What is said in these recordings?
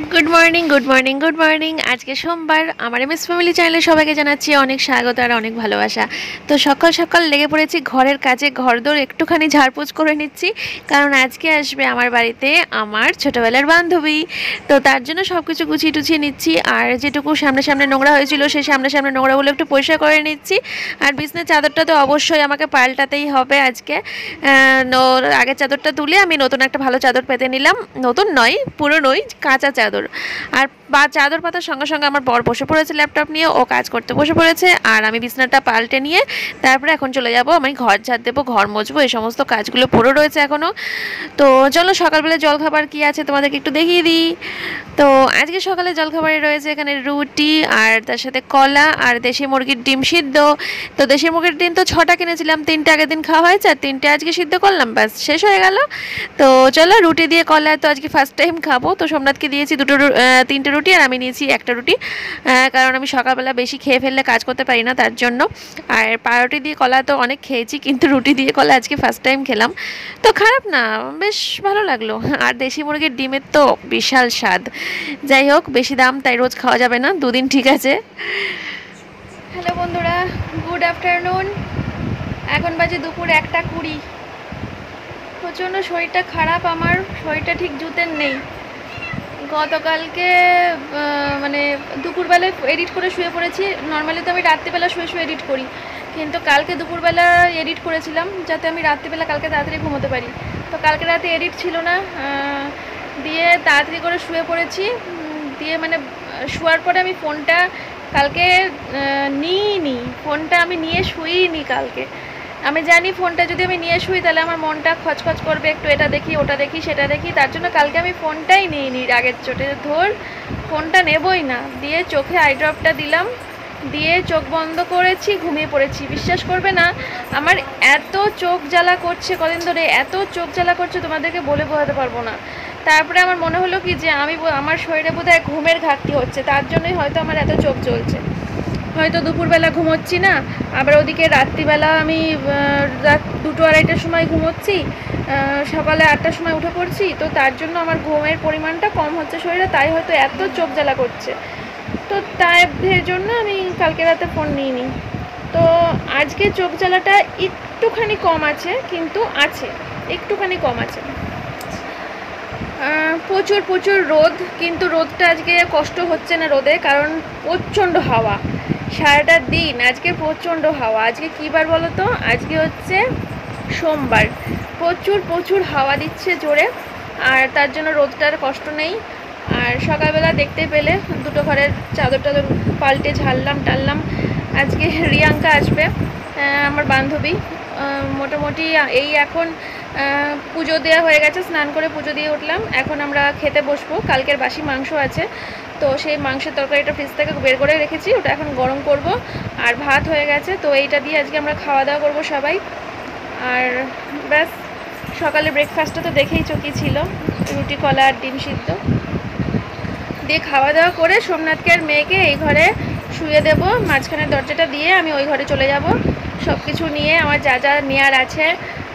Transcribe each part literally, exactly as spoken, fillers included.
Good morning good morning good morning আজকে সোমবার আমার এমএস ফ্যামিলি চ্যানেলে সবাইকে জানাচ্ছি অনেক স্বাগত আর অনেক ভালোবাসা। তো সকাল সকাল লেগে পড়েছি ঘরের কাজে, ঘরদোর একটুখানি ঝাড়পোছ করে নিচ্ছি, কারণ আজকে আসবে আমার বাড়িতে আমার ছোটোবেলার বান্ধবী। তো তার জন্য সব কিছু গুছিয়ে টুছিয়ে নিচ্ছি, আর যেটুকু সামনে সামনে নোংরা হয়েছিল সেই সামনে সামনে নোংরাগুলো একটু পরিষ্কার করে নিচ্ছি। আর বিছনার চাদরটা তো অবশ্যই আমাকে পাল্টাতেই হবে আজকে। আগের চাদরটা তুলে আমি নতুন একটা ভালো চাদর পেতে নিলাম, নতুন নয় পুরনোই কাঁচা চাদর। আর বা চাদর পাতার সঙ্গে সঙ্গে আমার বর বসে পড়েছে ল্যাপটপ নিয়ে, ও কাজ করতে বসে পড়েছে, আর আমি বিছনাটা পাল্টে নিয়ে তারপরে এখন চলে যাব, আমি ঘর ঝাড় দেবো, ঘর মুছবো, এই সমস্ত কাজগুলো পড়ে রয়েছে এখনও। তো চলো সকালবেলা জলখাবার কী আছে তোমাদেরকে একটু দেখিয়ে দিই। তো আজকে সকালে জলখাবারে রয়েছে এখানে রুটি আর তার সাথে কলা আর দেশি মুরগির ডিম সিদ্ধ। তো দেশি মুরগির ডিম তো ছটা কিনেছিলাম, তিনটে আগের দিন খাওয়া হয়েছে আর তিনটে আজকে সিদ্ধ করলাম, ব্যাস শেষ হয়ে গেল। তো চলো রুটি দিয়ে কলা তো আজকে ফার্স্ট টাইম খাবো, তো সোমনাথকে দিয়েছি দুটো তিনটে রুটি আর আমি নিয়েছি একটা রুটি, কারণ আমি সকালবেলা বেশি খেয়ে ফেললে কাজ করতে পারি না তার জন্য। আর পাউরুটি দিয়ে কলা তো অনেক খেয়েছি, কিন্তু রুটি দিয়ে কলা আজকে ফার্স্ট টাইম খেলাম, তো খারাপ না, বেশ ভালো লাগলো। আর দেশি মুরগির ডিমের তো বিশাল স্বাদ। যাই হোক, বেশি দাম তাই রোজ খাওয়া যাবে না, দুদিন ঠিক আছে। হ্যালো বন্ধুরা, গুড আফটারনুন। এখন বাজে দুপুর একটা কুড়ি। প্রচণ্ড শরীরটা খারাপ, আমার শরীরটা ঠিক জুতের নেই। গতকালকে মানে দুপুরবেলায় এডিট করে শুয়ে পড়েছি। নর্মালি তো আমি রাত্রিবেলা শুয়ে শুয়ে এডিট করি, কিন্তু কালকে দুপুরবেলা এডিট করেছিলাম যাতে আমি রাত্রিবেলা কালকে তাড়াতাড়ি ঘুমোতে পারি। তো কালকে রাতে এডিট ছিল না, দিয়ে তাড়াতাড়ি করে শুয়ে পড়েছি। দিয়ে মানে শোয়ার পরে আমি ফোনটা কালকে নিইনি, ফোনটা আমি নিয়ে শুইনি কালকে। আমি জানি ফোনটা যদি আমি নিয়ে শুই তাহলে আমার মনটা খচখচ করবে, একটু এটা দেখি ওটা দেখি সেটা দেখি, তার জন্য কালকে আমি ফোনটাই নিইনি। আগের চোটে ধর ফোনটা নেবই না, দিয়ে চোখে আই ড্রপটা দিলাম, দিয়ে চোখ বন্ধ করেছি, ঘুমিয়ে পড়েছি। বিশ্বাস করবে না, আমার এত চোখ জ্বালা করছে কদিন ধরে, এত চোখ জ্বালা করছে তোমাদেরকে বলে বোঝাতে পারবো না। তারপরে আমার মনে হলো কি যে আমি আমার শরীরে বোধহয় ঘুমের ঘাটতি হচ্ছে, তার জন্যই হয়তো আমার এত চোখ জ্বলছে। হয়তো দুপুরবেলা ঘুমোচ্ছি না, আবার ওদিকে রাত্রিবেলা আমি রাত দুটো আড়াইটার সময় ঘুমোচ্ছি, সকালে আটটার সময় উঠে পড়ছি, তো তার জন্য আমার ঘুমের পরিমাণটা কম হচ্ছে শরীরে, তাই হয়তো এত চোখ জ্বালা করছে। তো তাই জন্য আমি কালকে রাতে ফোন নিইনি। তো আজকে চোখ জ্বালাটা একটুখানি কম আছে, কিন্তু আছে, একটুখানি কম আছে। প্রচুর প্রচুর রোদ, কিন্তু রোদটা আজকে কষ্ট হচ্ছে না রোদে, কারণ প্রচণ্ড হাওয়া সারাটা দিন। আজকে প্রচণ্ড হাওয়া। আজকে কী বার বলো তো, আজকে হচ্ছে সোমবার। প্রচুর প্রচুর হাওয়া দিচ্ছে জোরে, আর তার জন্য রোদটার কষ্ট নেই। আর সকালবেলা দেখতে পেলে দুটো ঘরের চাদর টাদর পাল্টে ঝাড়লাম টাললাম। আজকে রিয়াঙ্কা আসবে, আমার বান্ধবী। মোটামুটি এই এখন পুজো দেওয়া হয়ে গেছে, স্নান করে পুজো দিয়ে উঠলাম, এখন আমরা খেতে বসবো। কালকের বাসি মাংস আছে, তো সেই মাংসের তরকারিটা ফ্রিজ থেকে বের করে রেখেছি, ওটা এখন গরম করব। আর ভাত হয়ে গেছে, তো এইটা দিয়ে আজকে আমরা খাওয়া দাওয়া করবো সবাই। আর ব্যাস, সকালে ব্রেকফাস্টটা তো দেখেই চকি ছিল, রুটি কলা আর ডিম সিদ্ধ দিয়ে খাওয়া দাওয়া করে সোমনাথকে আর মেয়েকে এই ঘরে শুয়ে দেব। মাঝখানের দরজাটা দিয়ে আমি ওই ঘরে চলে যাব, সব কিছু নিয়ে আমার যা যা নেওয়ার আছে।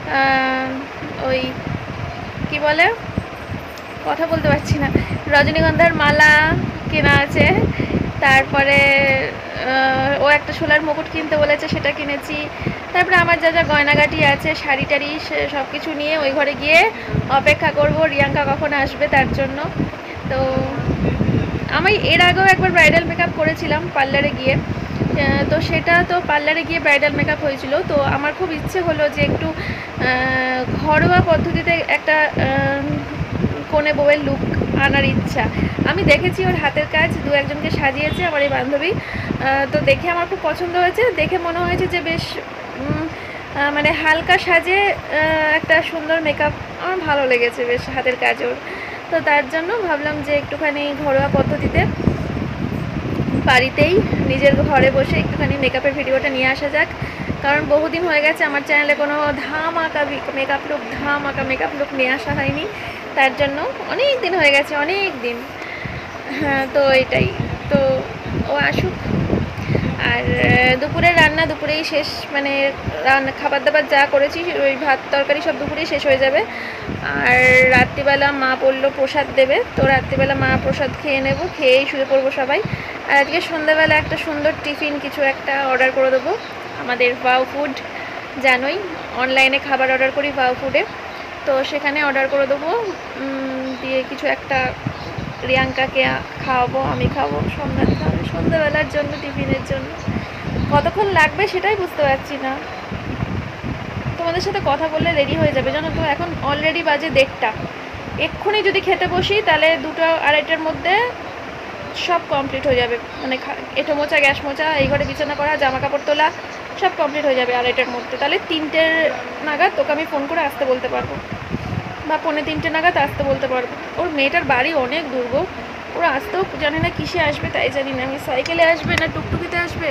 ওই কি বলে, কথা বলতে পারছি না, রজনীগন্ধার মালা কেনা আছে, তারপরে ও একটা সোলার মুকুট কিনতে বলেছে, সেটা কিনেছি। তারপরে আমার যা যা গয়নাগাটি আছে, শাড়ি টাড়ি, সব কিছু নিয়ে ওই ঘরে গিয়ে অপেক্ষা করব রিয়াঙ্কা কখন আসবে তার জন্য। তো আমি এর আগেও একবার ব্রাইডাল মেকআপ করেছিলাম পার্লারে গিয়ে, তো সেটা তো পার্লারে গিয়ে ব্রাইডাল মেকআপ হয়েছিল। তো আমার খুব ইচ্ছে হলো যে একটু ঘরোয়া পদ্ধতিতে একটা কনে বউয়ের লুক আনার ইচ্ছা। আমি দেখেছি ওর হাতের কাজ, দু একজনকে সাজিয়েছে আমার এই বান্ধবী, তো দেখে আমার খুব পছন্দ হয়েছে। দেখে মনে হয়েছে যে বেশ মানে হালকা সাজে একটা সুন্দর মেকআপ, আমার ভালো লেগেছে বেশ হাতের কাজ ওর। তো তার জন্য ভাবলাম যে একটুখানি ঘরোয়া পদ্ধতিতে বাড়িতেই নিজের ঘরে বসে একটুখানি মেকআপের ভিডিওটা নিয়ে আসা যাক, কারণ বহুদিন হয়ে গেছে আমার চ্যানেলে কোনো ধাম আঁকা মেকআপ লুক ধাম আঁকা মেকআপ লুক নিয়ে আসা হয়নি, তার জন্য অনেক দিন হয়ে গেছে, অনেক দিন। হ্যাঁ, তো এটাই। তো ও আসুক, আর দুপুরের রান্না দুপুরেই শেষ, মানে রান্না খাবার দাবার যা করেছি ওই ভাত তরকারি সব দুপুরেই শেষ হয়ে যাবে। আর রাত্রিবেলা মা বললো প্রসাদ দেবে, তো রাত্রিবেলা মা প্রসাদ খেয়ে নেব, খেয়েই শুয়ে পড়বো সবাই। আর আজকে সন্ধ্যাবেলা একটা সুন্দর টিফিন কিছু একটা অর্ডার করে দেবো আমাদের ভাউ ফুড, জানোই অনলাইনে খাবার অর্ডার করি ভাউ ফুডে, তো সেখানে অর্ডার করে দেবো, দিয়ে কিছু একটা রিয়াঙ্কাকে খাওয়াবো, আমি খাবো, সোমনাথ খাবো সন্ধ্যাবেলার জন্য টিফিনের জন্য। কতক্ষণ লাগবে সেটাই বুঝতে পারছি না। তোমাদের সাথে কথা বললে রেডি হয়ে যাবে জানো তো। এখন অলরেডি বাজে দেড়টা, এক্ষুনি যদি খেতে বসি তাহলে দুটো আড়াইটার মধ্যে সব কমপ্লিট হয়ে যাবে, মানে এঁটো মোছা, গ্যাস মোছা, এই ঘরে বিছানা করা, জামা কাপড় তোলা সব কমপ্লিট হয়ে যাবে আড়াইটার মধ্যে। তাহলে তিনটের নাগাদ তোকে আমি ফোন করে আসতে বলতে পারবো, বা পৌনে তিনটে নাগাদ আসতে বলতে পারবো। ওর মেয়েটার বাড়ি অনেক দূর গো, ওরা আসতেও জানে না কিসে আসবে, তাই জানি না আমি সাইকেলে আসবে না টুকটুকিতে আসবে।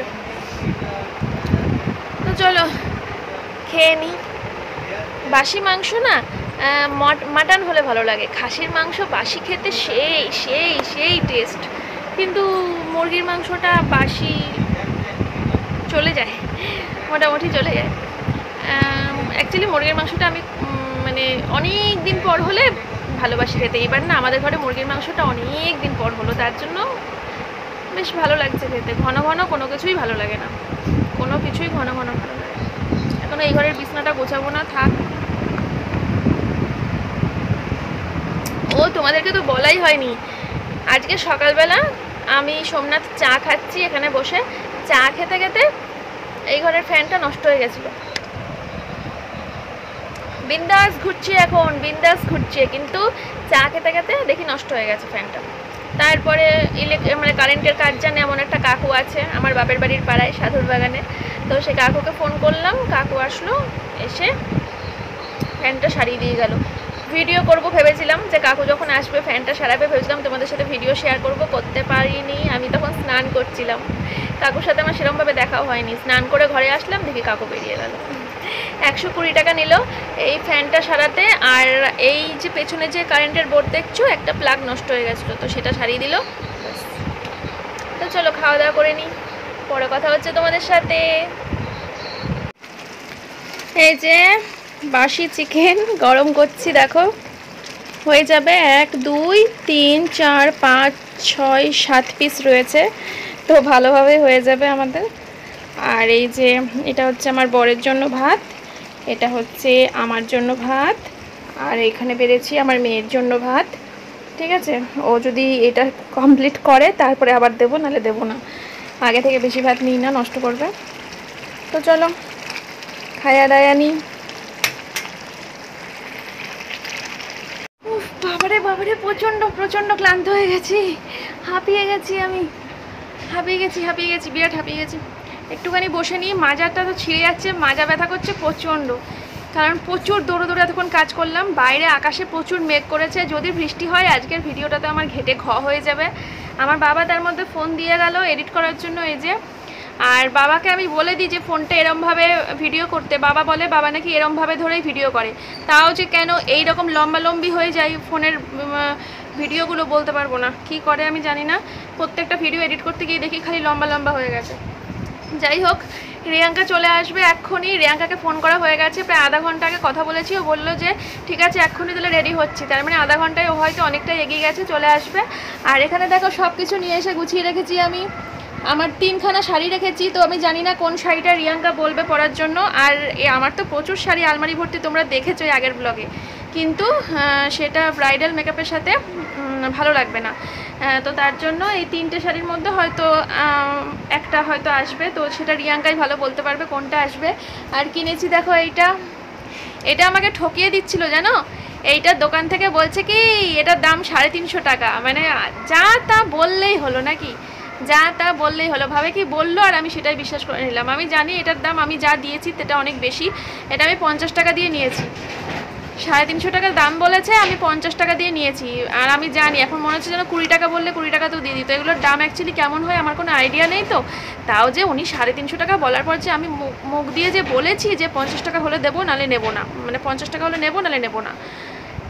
তো চলো খেয়ে নিই। বাসি মাংস না মাটন হলে ভালো লাগে, খাসির মাংস বাসি খেতে সেই সেই সেই টেস্ট, কিন্তু মুরগির মাংসটা বাসি চলে যায়, মোটামুটি চলে যায়। অ্যাকচুয়ালি মুরগির মাংসটা আমি মানে অনেক দিন পর হলে ভালোবাসি খেতে। এবার না আমাদের ঘরে মুরগির মাংসটা অনেক দিন পর হলো, তার জন্য বেশ ভালো লাগছে খেতে। ঘন ঘন কোনো কিছুই ভালো লাগে না, কোনো কিছুই ঘন ঘন ভালো লাগে। এখন এই ঘরের বিছনাটা গোছাবো না, থাক। ও তোমাদেরকে তো বলাই হয়নি, আজকে সকালবেলা আমি সোমনাথ চা খাচ্ছি এখানে বসে, চা খেতে খেতে এই ঘরের ফ্যানটা নষ্ট হয়ে গেছিলো। বিন্দাস ঘুরছে এখন, বিন্দাস ঘুরছে, কিন্তু চা খেতে খেতে দেখি নষ্ট হয়ে গেছে ফ্যানটা। তারপরে ইলেকট্রিক মানে কারেন্টের কাজ জানে এমন একটা কাকু আছে আমার বাপের বাড়ির পাড়ায় সাধুর বাগানে, তো সে কাকুকে ফোন করলাম, কাকু আসলো, এসে ফ্যানটা সারিয়ে দিয়ে গেল। ভিডিও করব ভেবেছিলাম যে কাকু যখন আসবে ফ্যানটা সারাবে, ভেবেছিলাম তোমাদের সাথে ভিডিও শেয়ার করব, করতে পারিনি। আমি তখন স্নান করছিলাম, কাকুর সাথে আমার সেরকমভাবে দেখাও হয়নি। স্নান করে ঘরে আসলাম, দেখি কাকু বেরিয়ে গেল। একশো কুড়ি টাকা নিল এই ফ্যানটা সারাতে, আর এই যে পেছনে যে কারেন্টের বোর্ড দেখছো একটা প্লাগ নষ্ট হয়ে গেছিলো, তো সেটা সারিয়ে দিল। তো চলো খাওয়া দাওয়া করে নিই, পরে কথা হচ্ছে তোমাদের সাথে। এই যে বাসি চিকেন গরম করছি, দেখো হয়ে যাবে এক দুই তিন চার পাঁচ ছয় সাত পিস রয়েছে, তো ভালোভাবে হয়ে যাবে আমাদের। আর এই যে এটা হচ্ছে আমার বরের জন্য ভাত, এটা হচ্ছে আমার জন্য ভাত, আর এখানে বেড়েছি আমার মেয়ের জন্য ভাত। ঠিক আছে, ও যদি এটা কমপ্লিট করে তারপরে আবার দেবো, নাহলে দেবো না। আগে থেকে বেশি ভাত নিই না, নষ্ট করবে। তো চলো খায়া দায়া নিই। উফ বাবারে বাবারে, প্রচণ্ড প্রচণ্ড ক্লান্ত হয়ে গেছি, হাঁপিয়ে গেছি আমি, হাঁপিয়ে গেছি হাঁপিয়ে গেছি বিরাট হাঁপিয়ে গেছি। একটুখানি বসে নিই, মাজাটা তো ছিঁড়ে যাচ্ছে, মাজা ব্যথা করছে প্রচণ্ড, কারণ প্রচুর দৌড়ে দৌড়ে এতক্ষণ কাজ করলাম। বাইরে আকাশে প্রচুর মেঘ করেছে, যদি বৃষ্টি হয় আজকের ভিডিওটাতে আমার ঘেটে ঘ হয়ে যাবে। আমার বাবা তার মধ্যে ফোন দিয়ে গেল এডিট করার জন্য, এই যে। আর বাবাকে আমি বলে দিই যে ফোনটা এরমভাবে ভিডিও করতে, বাবা বলে বাবা নাকি এরমভাবে ধরেই ভিডিও করে, তাও যে কেন এই রকম লম্বালম্বি হয়ে যায় ফোনের ভিডিওগুলো বলতে পারবো না, কি করে আমি জানি না। প্রত্যেকটা ভিডিও এডিট করতে গিয়ে দেখি খালি লম্বা লম্বা হয়ে গেছে। যাই হোক, রিয়াঙ্কা চলে আসবে এক্ষুনি, রিয়াঙ্কাকে ফোন করা হয়ে গেছে, প্রায় আধা ঘন্টা আগে কথা বলেছি, ও বললো যে ঠিক আছে এক্ষুনি তাহলে রেডি হচ্ছি, তার মানে আধা ঘন্টায় ও হয়তো অনেকটাই এগিয়ে গেছে, চলে আসবে। আর এখানে দেখো সব কিছু নিয়ে এসে গুছিয়ে রেখেছি আমি, আমার তিনখানা শাড়ি রেখেছি, তো আমি জানি না কোন শাড়িটা রিয়াঙ্কা বলবে পরার জন্য। আর আমার তো প্রচুর শাড়ি আলমারি ভর্তি, তোমরা দেখেছো আগের ব্লগে, কিন্তু সেটা ব্রাইডাল মেকআপের সাথে ভালো লাগবে না, তো তার জন্য এই তিনটে শাড়ির মধ্যে হয়তো একটা হয়তো আসবে, তো সেটা রিয়াঙ্কাই ভালো বলতে পারবে কোনটা আসবে। আর কিনেছি দেখো এইটা, এটা আমাকে ঠকিয়ে দিচ্ছিল জানো, এইটার দোকান থেকে বলছে কি এটার দাম সাড়ে তিনশো টাকা, মানে যা তা বললেই হলো নাকি, যা তা বললেই হলো, ভাবে কি বললো আর আমি সেটাই বিশ্বাস করে নিলাম। আমি জানি এটার দাম আমি যা দিয়েছি সেটা অনেক বেশি, এটা আমি পঞ্চাশ টাকা দিয়ে নিয়েছি, সাড়ে তিনশো টাকার দাম বলেছে, আমি পঞ্চাশ টাকা দিয়ে নিয়েছি। আর আমি জানি এখন মনে হচ্ছে যেন কুড়ি টাকা বললে কুড়ি টাকা তো দিয়ে দিত, এগুলোর দাম অ্যাকচুয়ালি কেমন হয় আমার কোনো আইডিয়া নেই, তো তাও যে উনি সাড়ে তিনশো টাকা বলার পর যে আমি মুখ দিয়ে যে বলেছি যে পঞ্চাশ টাকা হলে দেবো নাহলে নেবো না, মানে পঞ্চাশ টাকা হলে নেবো নাহলে নেবো না,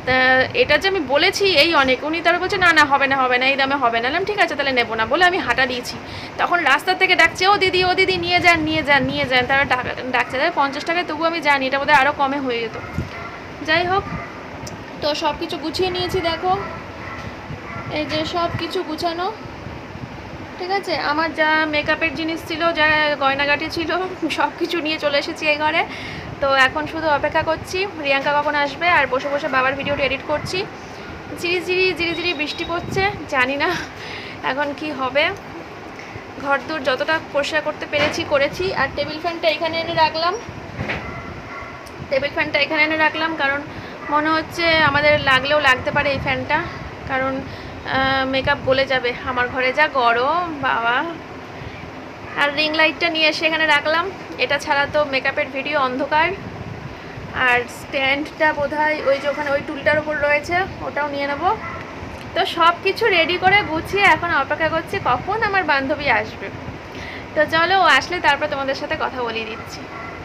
এটা যে আমি বলেছি এই অনেক, উনি তারা বলছে না না হবে না হবে না এই দামে হবে না। ঠিক আছে তাহলে নেবো না বলে আমি হাঁটা দিয়েছি। তখন রাস্তা থেকে ডাকছে ও দিদি ও দিদি নিয়ে যান নিয়ে যান নিয়ে যান, তারা ডাকছে তাহলে পঞ্চাশ টাকায়, তবু আমি জানি এটা বোধহয় আরও কমে হয়ে যেত। যাই হোক, তো সব কিছু গুছিয়ে নিয়েছি, দেখো এই যে সব কিছু গুছানো, ঠিক আছে। আমার যা মেকআপের জিনিস ছিল, যা গয়নাগাটি ছিল, সব কিছু নিয়ে চলে এসেছি এই ঘরে। তো এখন শুধু অপেক্ষা করছি রিয়াঙ্কা কখন আসবে, আর বসে বসে বাবার ভিডিওটা এডিট করছি। ঝিরি ঝিরি ঝিরি ঝিরি বৃষ্টি পড়ছে, জানি না এখন কি হবে। ঘর দূর যতটা পরিষ্কার করতে পেরেছি করেছি। আর টেবিল ফ্যানটা এখানে এনে রাখলাম, টেবিল ফ্যানটা এখানে এনে রাখলাম কারণ মনে হচ্ছে আমাদের লাগলেও লাগতে পারে এই ফ্যানটা, কারণ মেকআপ গলে যাবে। আমার ঘরে যা গরম বাবা। আর রিং লাইটটা নিয়ে এসে এখানে রাখলাম, এটা ছাড়া তো মেকআপের ভিডিও অন্ধকার। আর স্ট্যান্ডটা বোধহয় ওই যে ওখানে ওই টুলটার উপর রয়েছে, ওটাও নিয়ে নেব। তো সব কিছু রেডি করে গুছিয়ে এখন অপেক্ষা করছি কখন আমার বান্ধবী আসবে। তো চলো ও আসলে তারপর তোমাদের সাথে কথা বলিয়ে দিচ্ছি।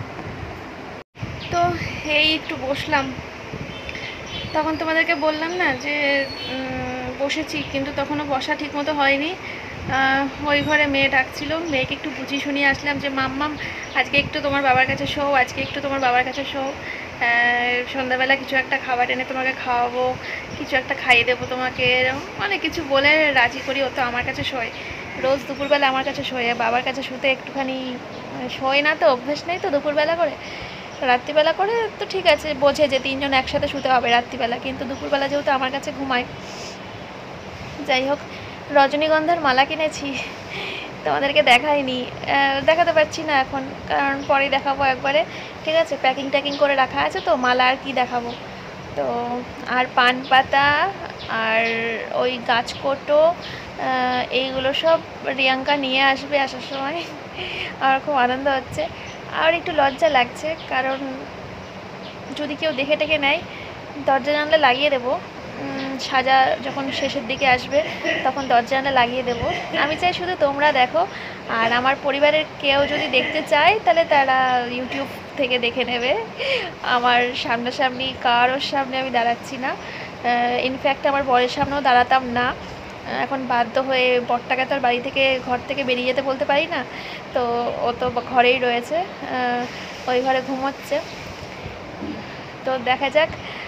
তো এই একটু বসলাম, তখন তোমাদেরকে বললাম না যে বসেছি, কিন্তু তখনও বসা ঠিক মতো হয়নি। ওই ঘরে মেয়ে ডাকছিল, মেয়েকে একটু বুঝিয়ে শুনিয়ে আসলাম যে মাম্মাম আজকে একটু তোমার বাবার কাছে শো, আজকে একটু তোমার বাবার কাছে শো, সন্ধ্যাবেলা কিছু একটা খাবার এনে তোমাকে খাওয়াবো, কিছু একটা খাইয়ে দেবো তোমাকে, অনেক কিছু বলে রাজি করি। ও তো আমার কাছে শোয়, রোজ দুপুরবেলা আমার কাছে শোয়, বাবার কাছে শুতে একটুখানি শোয় না, তো অভ্যাস নেই তো দুপুরবেলা করে, রাত্রিবেলা করে তো ঠিক আছে, বোঝে যে তিনজন একসাথে শুতে হবে রাত্রিবেলা, কিন্তু দুপুরবেলা যেহেতু আমার কাছে ঘুমায়। যাই হোক, রজনীগন্ধার মালা কিনেছি, তোমাদেরকে দেখাইনি, দেখাতে পারছি না এখন, কারণ পরেই দেখাবো একবারে, ঠিক আছে। প্যাকিং ট্যাকিং করে রাখা আছে, তো মালা আর কি দেখাবো। তো আর পান পাতা আর ওই গাছকোটো, এইগুলো সব রিয়াঙ্কা নিয়ে আসবে আসার সময়। আমার খুব আনন্দ হচ্ছে, আর একটু লজ্জা লাগছে, কারণ যদি কেউ দেখে টেকে নেয়, দরজা জানলা লাগিয়ে দেবো, সাজা যখন শেষের দিকে আসবে তখন দরজা জানলা লাগিয়ে দেবো। আমি চাই শুধু তোমরা দেখো, আর আমার পরিবারের কেউ যদি দেখতে চায় তাহলে তারা ইউটিউব থেকে দেখে নেবে। আমার সামনাসামনি কারোর সামনে আমি দাঁড়াচ্ছি না, ইনফ্যাক্ট আমার বরের সামনেও দাঁড়াতাম না, এখন বাধ্য হয়ে বরটাকে তো আর বাড়ি থেকে ঘর থেকে বেরিয়ে যেতে বলতে পারি না, তো ও তো ঘরেই রয়েছে, ওই ঘরে ঘুমোচ্ছে। তো দেখা যাক,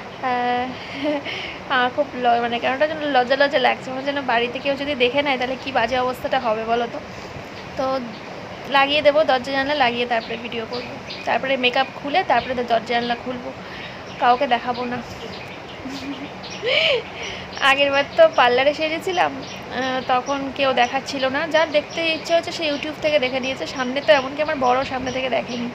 আমার খুব মানে কেনটা যেন লজ্জা লজ্জা লাগছে, আমার যেন বাড়িতে কেউ যদি দেখে নেয় তাহলে কি বাজে অবস্থাটা হবে বলো তো। তো লাগিয়ে দেবো দরজা জানলা, লাগিয়ে তারপরে ভিডিও করবো, তারপরে মেকআপ খুলে তারপরে দরজা জানলা খুলবো, কাউকে দেখাবো না। আগের বার তো পার্লারে সেজেছিলাম, তখন কেউ দেখাচ্ছিল না, যার দেখতে ইচ্ছে হচ্ছে সে ইউটিউব থেকে দেখে নিয়েছে, সামনে তো এমনকি আমার বড় সামনে থেকে দেখেনি।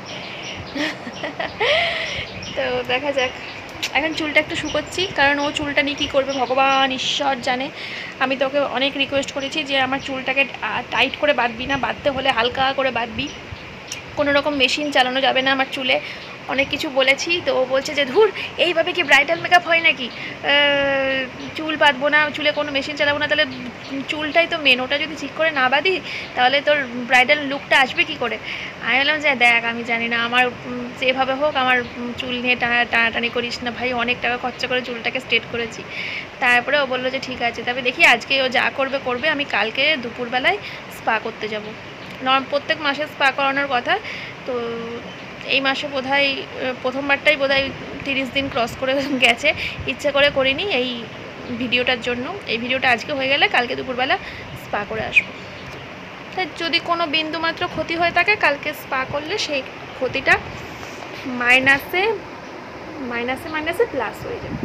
তো দেখা যাক, এখন চুলটা একটু শুকোচ্ছি, কারণ ও চুলটা নিয়ে কী করবে ভগবান ঈশ্বর জানে। আমি তোকে অনেক রিকোয়েস্ট করেছি যে আমার চুলটাকে টাইট করে বাঁধবি না, বাঁধতে হলে হালকা করে বাঁধবি, কোনো রকম মেশিন চালানো যাবে না আমার চুলে, অনেক কিছু বলেছি। তো ও বলছে যে ধুর এইভাবে কি ব্রাইডাল মেকআপ হয় নাকি, চুল বাঁধবো না, চুলে কোনো মেশিন চালাবো না, তাহলে চুলটাই তো মেন, ওটা যদি ঠিক করে না বাঁধি তাহলে তোর ব্রাইডাল লুকটা আসবে কি করে। আমি বললাম যে দেখ আমি জানি না, আমার যেভাবে হোক আমার চুল নিয়ে টানা টানাটানি করিস না ভাই, অনেক টাকা খরচা করে চুলটাকে স্ট্রেট করেছি। তারপরে ও বললো যে ঠিক আছে, তবে দেখি আজকে ও যা করবে করবে, আমি কালকে দুপুরবেলায় স্পা করতে যাব। নর্ম প্রত্যেক মাসে স্পা করানোর কথা, তো এই মাসে বোধহয় প্রথমবারটাই বোধহয় তিরিশ দিন ক্রস করে গেছে, ইচ্ছে করে করিনি এই ভিডিওটার জন্য। এই ভিডিওটা আজকে হয়ে গেলে কালকে দুপুরবেলা স্পা করে আসবো। তাই যদি কোনো বিন্দুমাত্র ক্ষতি হয়ে থাকে কালকে স্পা করলে সেই ক্ষতিটা মাইনাসে মাইনাসে মাইনাসে প্লাস হয়ে যাবে।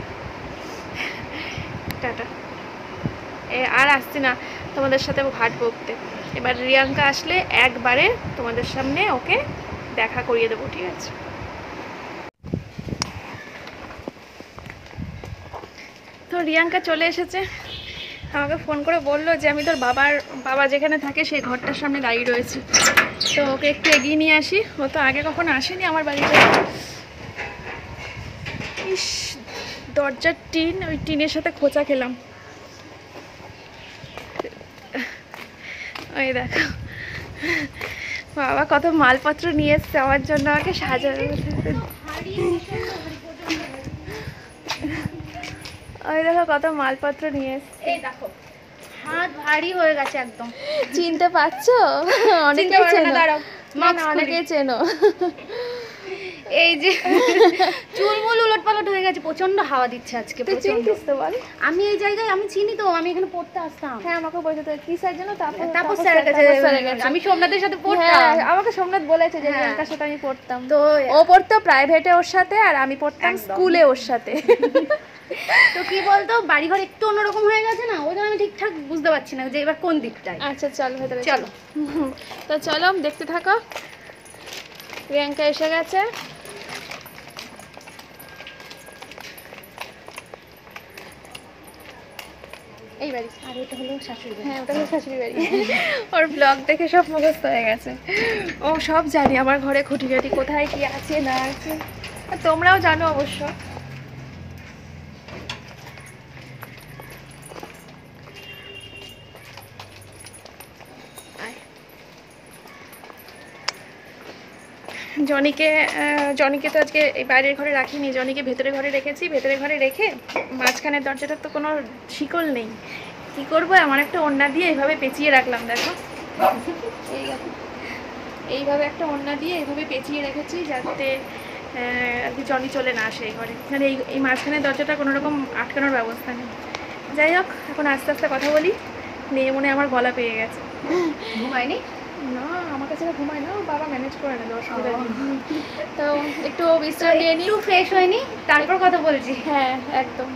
টাটা, আর আসছি না তোমাদের সাথে ঘাট বকতে, এবার রিয়াঙ্কা আসলে একবারে তোমাদের সামনে ওকে দেখা করিয়ে দেবো, ঠিক আছে। তো রিয়াঙ্কা চলে এসেছে, আমাকে ফোন করে বললো যে আমি তোর বাবার বাবা যেখানে থাকে সেই ঘরটার সামনে দাঁড়িয়ে রয়েছি, তো ওকে একটু এগিয়ে নিয়ে আসি, ও তো আগে কখনো আসেনি আমার বাড়িতে। ইস, দরজার টিন, ওই টিনের সাথে খোঁচা খেলাম। ওই দেখো বাবা কত মালপত্র নিয়ে এসছে আমার জন্য, আমাকে সাজানো। ওই দেখো কত মালপত্র নিয়ে এসেছি। এই দেখো হাত ভারী হয়ে গেছে একদম। চিনতে পারছো? অনেকেই চেনো। দাঁড়াও না না অনেকেই চেনো। এই যে চুলমুল উলট পালট হয়ে গেছে, প্রচন্ড হাওয়া দিচ্ছে আজকে। তুই চিনতিস তো বল? আমি এই জায়গায় আমি চিনি তো, আমি এখানে পড়তে আসতাম। হ্যাঁ আমাকে বলতে তো কি স্যার জানো? তারপর তাপস স্যারের কাছে আমি সোমনাথের সাথে পড়তাম। হ্যাঁ আমাকে সোমনাথ বলেছে যে রিয়াঙ্কার সাথে আমি পড়তাম। তো ও পড়তো প্রাইভেটে ওর সাথে, আর আমি পড়তাম স্কুলে ওর সাথে। তো কি বলতো বাড়িঘর একটু অন্যরকম হয়ে গেছে না, ওই জন্য আমি ঠিকঠাক বুঝতে পারছি না যে এবার কোন দিকটায়। আচ্ছা চল ভেতরে চলো। তো চলো দেখতে থাকো। রিয়াঙ্কা এসে গেছে। এই বাড়ি, আর এটা হলো শাশুড়ি বাড়ি। হ্যাঁ ওটা হলো শাশুড়ি বাড়ি। ওর ব্লগ দেখে সব মুখস্থ হয়ে গেছে, ও সব জানি আমার ঘরে খুঁটিনাটি কোথায় কি আছে না আছে, আর তোমরাও জানো অবশ্য। জনিকে জনিকে তো আজকে এই বাইরের ঘরে রাখিনি, জনিকে ভেতরে ঘরে রেখেছি। ভেতরে ঘরে রেখে মাঝখানের দরজাটার তো কোনো শিকল নেই, কি করব, আমার একটা ওড়না দিয়ে এইভাবে পেঁচিয়ে রাখলাম। দেখো এই এইভাবে একটা ওড়না দিয়ে এইভাবে পেঁচিয়ে রেখেছি যাতে আর কি জনি চলে না আসে এই ঘরে। মানে এই এই মাঝখানের দরজাটা কোনো রকম আটকানোর ব্যবস্থা নেই। যাই হোক এখন আস্তে আস্তে কথা বলি। মেয়ে মনে আমার গলা পেয়ে গেছে। ঘুমায়নি না আমার কাছে ঘুমায় না, বাবা ম্যানেজ করে নেবে, অসুবিধা নেই। তো একটু বিশ্রাম নিয়ে নিই, একটু ফ্রেশ হয়নি তারপর কথা বলছি। হ্যাঁ একদম।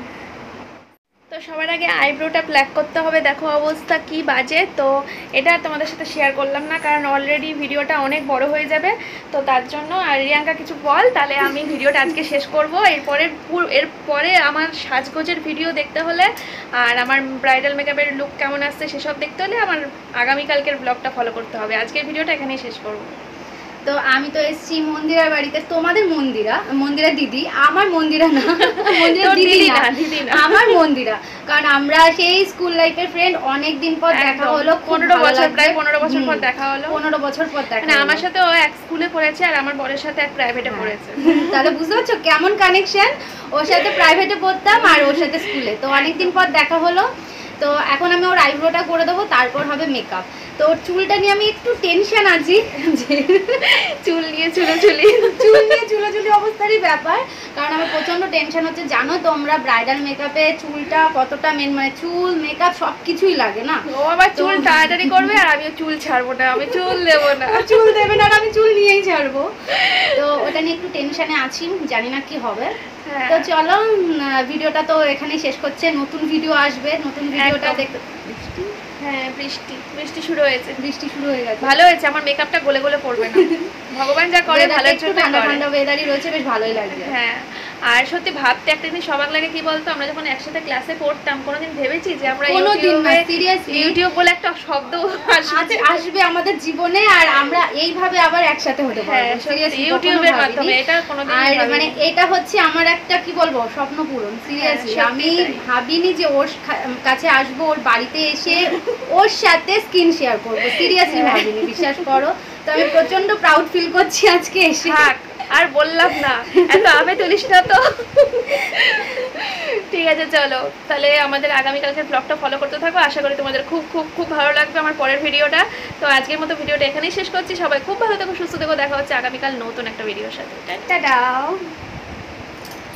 তো সবার আগে আইব্রোটা প্ল্যাক করতে হবে, দেখো অবস্থা কি বাজে। তো এটা তোমাদের সাথে শেয়ার করলাম না কারণ অলরেডি ভিডিওটা অনেক বড় হয়ে যাবে, তো তার জন্য। আর রিয়াঙ্কা কিছু বল, তাহলে আমি ভিডিওটা আজকে শেষ করব। এরপরে এরপরে আমার সাজগোজের ভিডিও দেখতে হলে আর আমার ব্রাইডাল মেকআপের লুক কেমন আসছে সেসব দেখতে হলে আমার আগামীকালকের ব্লগটা ফলো করতে হবে। আজকের ভিডিওটা এখানেই শেষ করব। তো আমি তো এসেছি মন্দিরার বাড়িতে, তোমাদের মন্দিরা, মন্দিরা দিদি, আমার মন্দিরা না, মন্দিরা দিদি না, দিদি না, আমার মন্দিরা। কারণ আমরা সেই স্কুল লাইফের ফ্রেন্ড, অনেক দিন পর দেখা হলো, পনেরো বছর প্রায় পনেরো বছর পর দেখা হলো। পনেরো বছর পর দেখা মানে আমার সাথে ও এক স্কুলে পড়েছে আর আমার বরের সাথে এক প্রাইভেটে পড়েছে। তাহলে বুঝতে পারছো কেমন কানেকশন, ওর সাথে প্রাইভেটে পড়তাম আর ওর সাথে স্কুলে। তো অনেকদিন পর দেখা হলো। তো এখন আমি ওর আইব্রোটা করে দেবো, তারপর হবে মেকআপ। তো ওর চুলটা নিয়ে আমি একটু টেনশন আছি, যে চুল নিয়ে চুলোচুলি চুল নিয়ে চুলোচুলি অবস্থারই ব্যাপার। কারণ আমার প্রচন্ড টেনশন হচ্ছে, জানো তো আমরা ব্রাইডাল মেকআপে চুলটা কতটা মেন, মানে চুল মেকআপ সব কিছুই লাগে না। ও আবার চুল তাড়াতাড়ি করবে আর আমি চুল ছাড়বো না, আমি চুল দেবো না, চুল দেবে না আর আমি চুল নিয়েই ছাড়বো। তো ওটা নিয়ে একটু টেনশনে আছি, জানি না কি হবে। তো চলো ভিডিওটা তো এখানেই শেষ করছে, নতুন ভিডিও আসবে, নতুন ভিডিওটা দেখতে। হ্যাঁ বৃষ্টি বৃষ্টি শুরু হয়েছে, বৃষ্টি শুরু হয়ে গেছে, ভালো হয়েছে। আমার মেকআপটা গলে গলে পড়বে না, ভগবান যা করে ভালোর জন্য করে। ঠান্ডা ঠান্ডা ওয়েদারই রয়েছে, বেশ ভালোই লাগছে। হ্যাঁ আর সত্যি ভাবতে একটা জিনিস সবাক লাগে, কি বলতো, আমরা যখন একসাথে ক্লাসে পড়তাম কোনোদিন ভেবেছি যে আমরা ইউটিউবে ইউটিউব বলে একটা শব্দ আসবে আমাদের জীবনে আর আমরা এইভাবে আবার একসাথে হতে পারবো ইউটিউবের মাধ্যমে। এটা কোনোদিন, আর মানে এটা হচ্ছে আমার একটা কি বলবো স্বপ্ন পূরণ। সিরিয়াসলি আমি ভাবিনি যে ওর কাছে আসবো, ওর বাড়িতে এসে ওর সাথে স্ক্রিন শেয়ার করবো, সিরিয়াসলি ভাবিনি, বিশ্বাস করো। তো আমি প্রচন্ড প্রাউড ফিল করছি আজকে এসে। আর বললাম না এত আমি তুলিস না তো। ঠিক আছে চলো তাহলে আমাদের আগামীকালকের ব্লগটা ফলো করতে থাকো, আশা করি তোমাদের খুব খুব খুব ভালো লাগবে আমার পরের ভিডিওটা। তো আজকের মতো ভিডিওটা এখানেই শেষ করছি, সবাই খুব ভালো থেকো, সুস্থ থেকো, দেখা হচ্ছে আগামীকাল নতুন একটা ভিডিওর সাথে। টাটা।